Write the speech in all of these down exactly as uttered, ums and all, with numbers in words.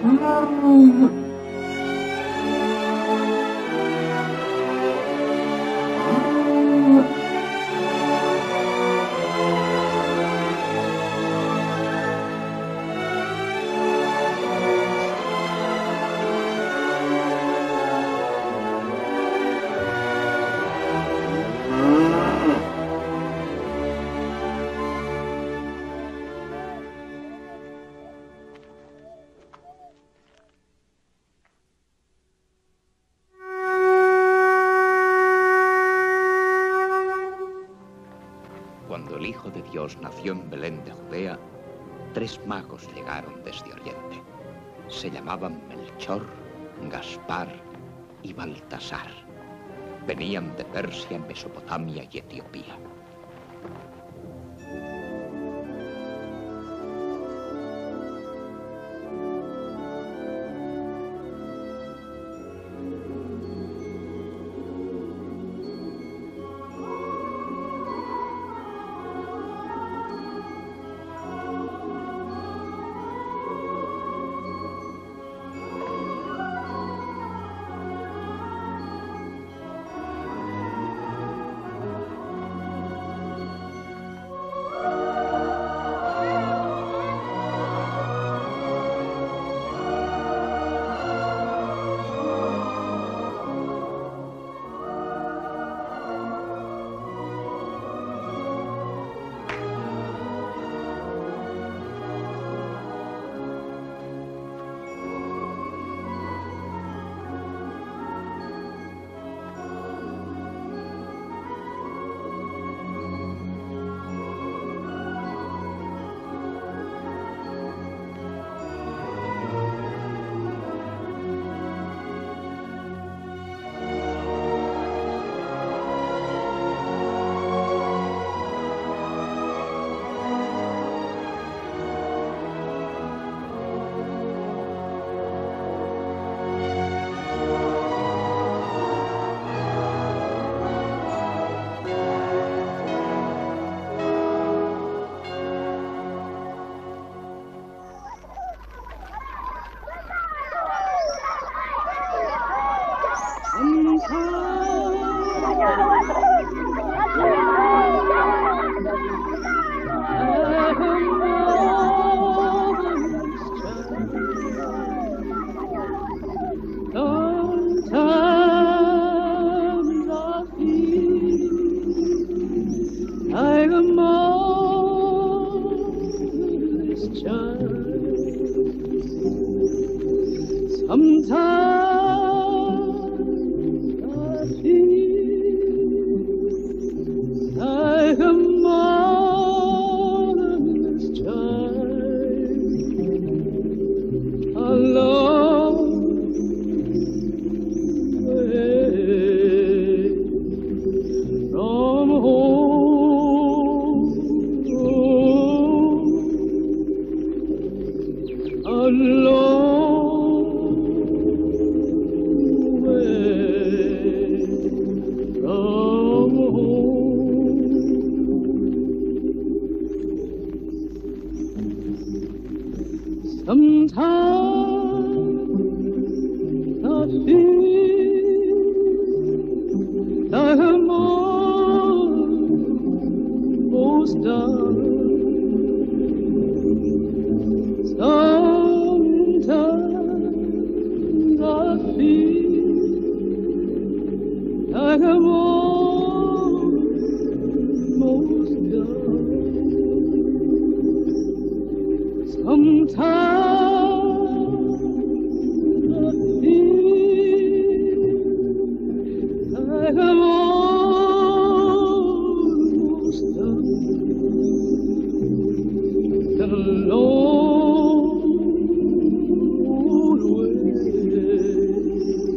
Cuando el Hijo de Dios nació en Belén de Judea, tres magos llegaron desde Oriente. Se llamaban Melchor, Gaspar y Baltasar. Venían de Persia, Mesopotamia y Etiopía. Long way.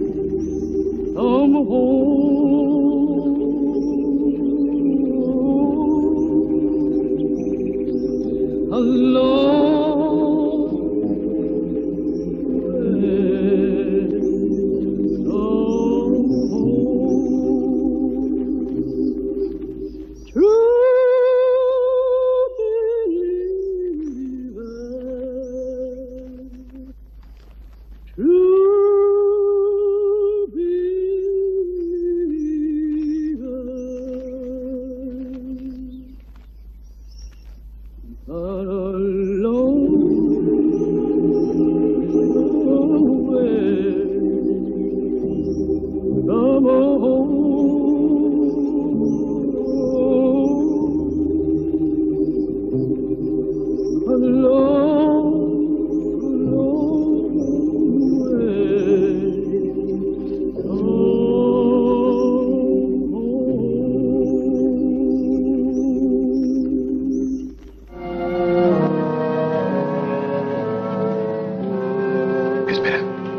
Espera.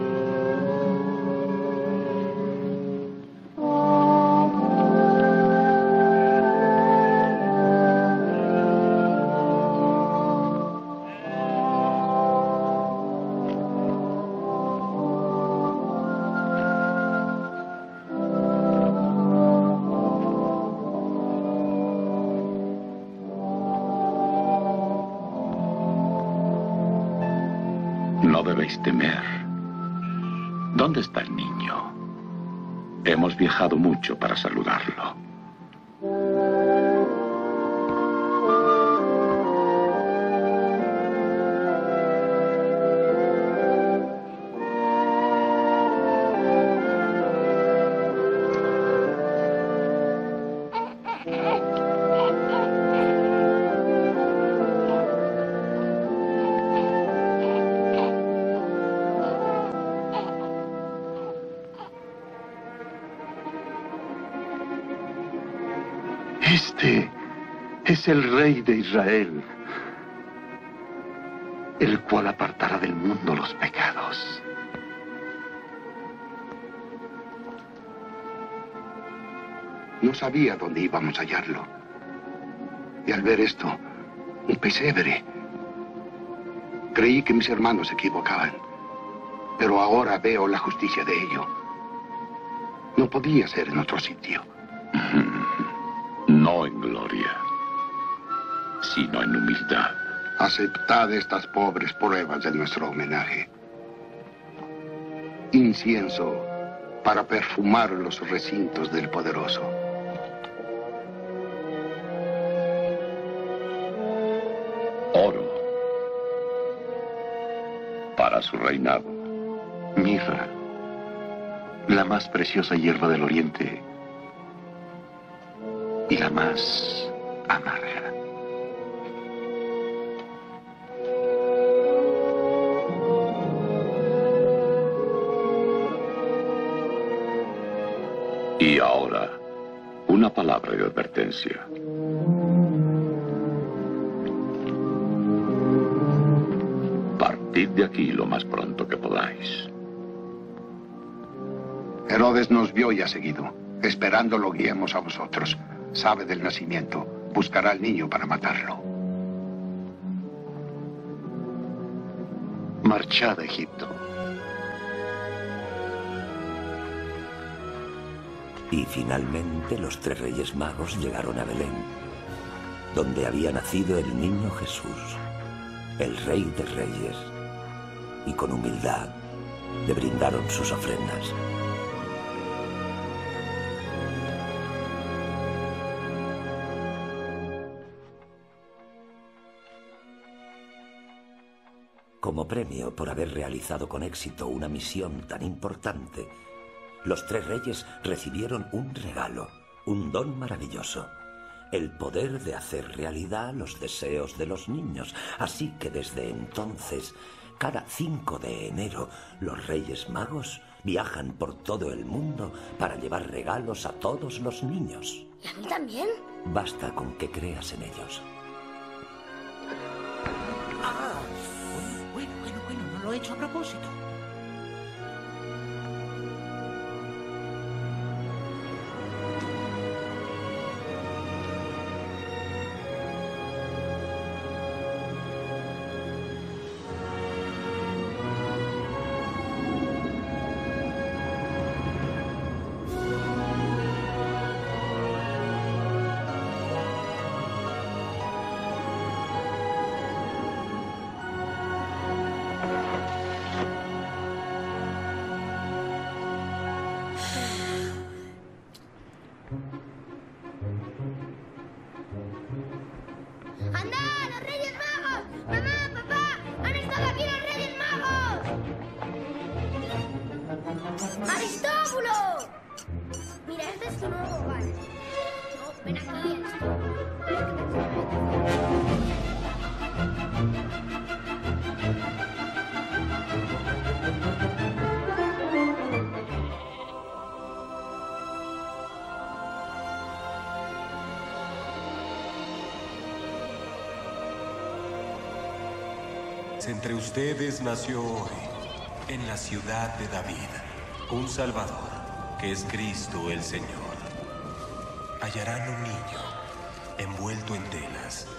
No debéis temer. ¿Dónde está el niño? Hemos viajado mucho para saludarlo. Este es el Rey de Israel, el cual apartará del mundo los pecados. No sabía dónde íbamos a hallarlo. Y al ver esto, un pesebre, creí que mis hermanos se equivocaban. Pero ahora veo la justicia de ello. No podía ser en otro sitio. No en gloria, sino en humildad. Aceptad estas pobres pruebas de nuestro homenaje. Incienso para perfumar los recintos del poderoso. Oro para su reinado. Mirra, la más preciosa hierba del oriente y la más amarga. Y ahora, una palabra de advertencia. Partid de aquí lo más pronto que podáis. Herodes nos vio y ha seguido. Esperando lo guiemos a vosotros. Sabe del nacimiento. Buscará al niño para matarlo. Marchad a Egipto. Y finalmente los tres reyes magos llegaron a Belén, donde había nacido el niño Jesús, el Rey de Reyes, y con humildad le brindaron sus ofrendas. Como premio por haber realizado con éxito una misión tan importante, los tres reyes recibieron un regalo, un don maravilloso, el poder de hacer realidad los deseos de los niños. Así que desde entonces, cada cinco de enero, los Reyes Magos viajan por todo el mundo para llevar regalos a todos los niños. ¿Y a mí también? Basta con que creas en ellos. Ah, bueno, bueno, bueno, no lo he hecho a propósito. ¡Anda, los Reyes Magos! ¡Mamá, papá! ¡Han estado aquí los Reyes Magos! ¡Aristóbulo! Mira, este es tu nuevo hogar. No, ven aquí. Entre ustedes nació hoy en la ciudad de David un Salvador, que es Cristo el Señor. Hallarán un niño envuelto en telas